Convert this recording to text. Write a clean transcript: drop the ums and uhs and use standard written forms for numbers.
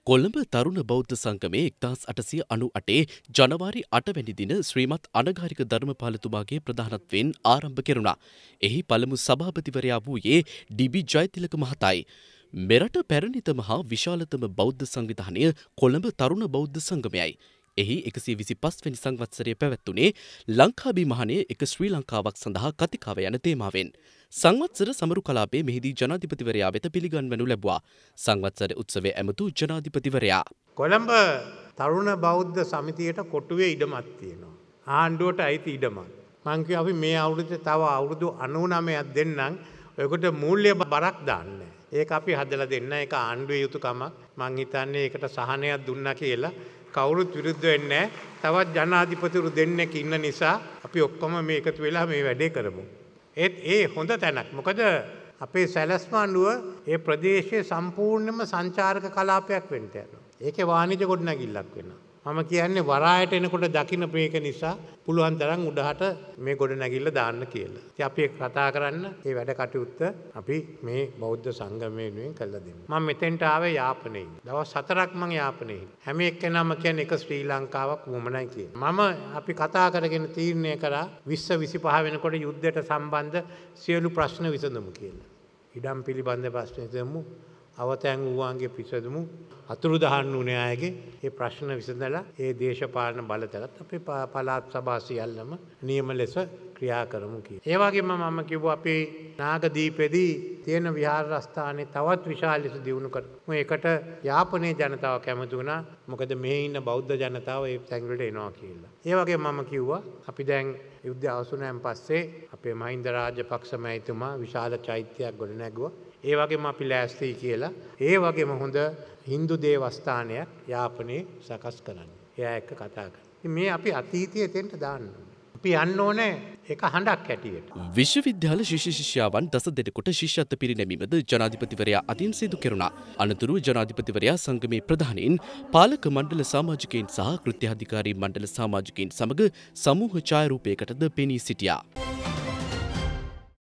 කොළඹ තරුණ බෞද්ධ සංගමේ 1898 ජනවාරි 8 වැනි දින ශ්‍රීමත් අනගාരിക ධර්මපාලතුමාගේ ප්‍රධානත්වයෙන් ආරම්භ කෙරුණා. එහි පළමු සභාපතිවරයා වූයේ ඩී.බී. ජයතිලක මහතායි. මෙරට පැරණිතම හා විශාලතම බෞද්ධ සංවිධානය කොළඹ තරුණ බෞද්ධ සංගමයයි. එහි 125 වැනි සංවත්සරය පැවැත්වුණේ ලංකාබී මහණේ එක ශ්‍රී ලංකාවක් සඳහා කතිකාව යන තේමාවෙන්. සංවත්සර සමරු කලාපයේ මෙහිදී ජනාධිපතිවරයා වෙත පිළිගන්වනු ලැබුවා. සංවත්සර උත්සවයේ ඇමතු ජනාධිපතිවරයා. කොළඹ තරුණ බෞද්ධ සමිතියට කොටුවේ ඉඩමක් තියෙනවා. ආණ්ඩුවට අයිති ඉඩමක්. මං කිව්වා අපි මේ අවුරුද්දේ තව අවුරුදු 99ක් දෙන්නම්. ඔයකට මූල්‍ය බරක් දාන්න. ඒක අපි හදලා දෙන්න. ඒක ආණ්ඩුවේ යුතුයකමක්. මං හිතන්නේ ඒකට සහනයක් දුන්නා කියලා කවුරුත් විරුද්ධ වෙන්නේ නැහැ. තවත් ජනාධිපතිවරු දෙන්නෙක් ඉන්න නිසා අපි ඔක්කොම මේ එකතු වෙලා මේ වැඩේ කරමු. ඒ හොඳ තැනක්. මොකද අපේ සැලැස්ම අනුව ඒ ප්‍රදේශයේ සම්පූර්ණයෙන්ම සංචාරක කලාපයක් වෙන්න යනවා. ඒකේ වාණිජ ගොඩනැගිල්ලක් වෙනවා. මම කියන්නේ වරායට එනකොට දකින්න මේක නිසා පුළුවන් තරම් උඩහට මේ ගොඩනැගිල්ල දාන්න කියලා. ඉතින් අපි ඒක කතා කරන්න මේ වැඩ කටයුත්ත අපි මේ බෞද්ධ සංගමය වෙනුවෙන් කළා දෙන්න. මම මෙතෙන්ට ආවේ යාපනයේ. දවස් 4ක් මම යාපනයේ. හැම එක්කෙනාම කියන්නේ එක ශ්‍රී ලංකාවක් වුමනයි කියලා. මම අපි කතා කරගෙන තීරණය කරා 20 25 වෙනකොට යුද්ධයට සම්බන්ධ සියලු ප්‍රශ්න විසඳමු කියලා. ඉඩම් පිළිබඳ ප්‍රශ්න විසඳමු. අවතැන් වූවාන්ගේ පිසදමු අතුරුදහන් වුණේ අයගේ ඒ ප්‍රශ්න විසඳලා ඒ දේශපාලන බලතලත් අපේ පළාත් සභා සියල්ලම නියම ලෙස ක්‍රියා කරමු කියලා. ඒ වගේම මම කිව්වා අපේ නාගදීපෙදී තියෙන විහාරස්ථානේ තවත් විශාල ලෙස දියුණු කරමු. ඒකට යාපනයේ ජනතාව කැමති වුණා. මොකද මෙහි ඉන්න බෞද්ධ ජනතාව ඒ තැන් වලට එනවා කියලා. ඒ වගේම මම කිව්වා අපි දැන් යුද්ධය අවසන්යෙන් පස්සේ අපේ මහින්ද රාජපක්ෂ මහතුමා විශාල චෛත්‍යයක් ගොඩ නැගුවා. ඒ වගේම අපි ලෑස්තියි කියලා ඒ වගේම හොඳ හින්දු දේවස්ථානයක් යාපනයේ සකස් කරන්න. එයා එක්ක කතා කරා. මේ අපි අතීතයේ තෙන්ට දාන්න ඕනේ. අපි යන්න ඕනේ එක හඬක් හැටියට. විශ්වවිද්‍යාල ශිෂ්‍ය ශිෂ්‍යාවන් 10 දෙනෙකුට ශිෂ්‍යත්ව පිරිනැමීමද ජනාධිපතිවරයා අතින් සිදු කෙරුණා. අනතුරුව ජනාධිපතිවරයා සංගමේ ප්‍රධානීන් පාලක මණ්ඩල සමාජිකයින් සහ කෘත්‍යාධිකාරී මණ්ඩල සමාජිකයින් සමග සමූහ ඡායාරූපයකටද පෙනී සිටියා.